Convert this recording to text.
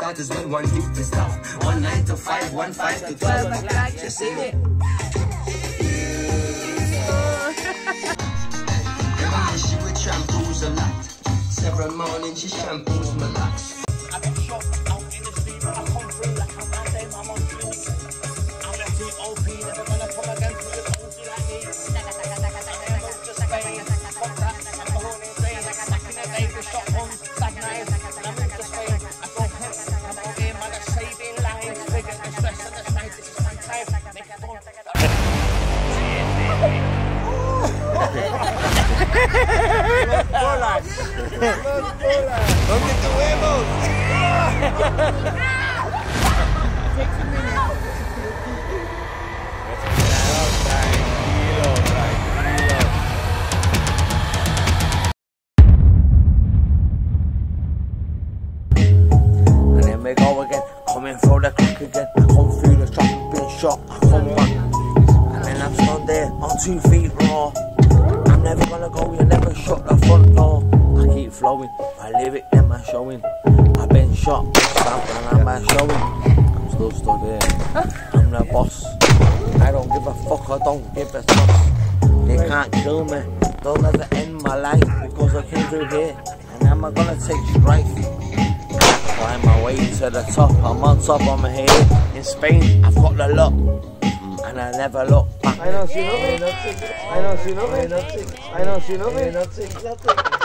starters with 150 stuff. 1 9 to 5, 1 5 to 12. Just sing it. She would shampoos a lot. Several mornings she shampoos my locks. I get shot out in the street, but I come through like I'm mad, I'm on fleek. I'm a T.O.P, never gonna come again through the cozy like me. I moved to Spain, fuck that, I'm the whole insane. Back in the day, the shotguns, bad knives. I moved to Spain, I go home, I'm out here, man, I'm saving lives. Forget the stress and the strife, this is my time. Make it fun. ¿Dónde estuvimos? And then we go again, coming through the clock again. I come through the traffic, been shot, I come back. And then I'm stood there on 2 feet raw. I'm never gonna go, you never shut the front door. I keep flowing, my lyric them are showing. I've been shot, stabbed and I'm showing. I'm still stood here, I'm the boss. I don't give a fuck, I don't give a toss. They can't kill me, they'll never end my life. Because I came through here, and I'm gonna take strife. Climb my way to the top, I'm on top, I'm here. In Spain, I've got the luck, and I never look back. I know she love me, I know she love me, I know she love me, nothing.